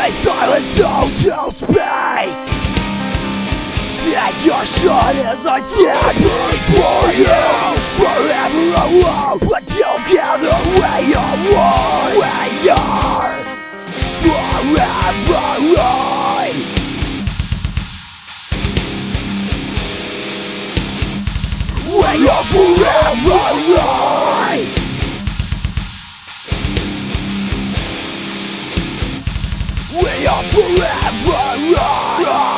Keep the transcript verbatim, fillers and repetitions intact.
silence, so to speak. Take your shot as I stand before you. Forever alone, but together we are one. We are forever right. We are forever right. We are forever right.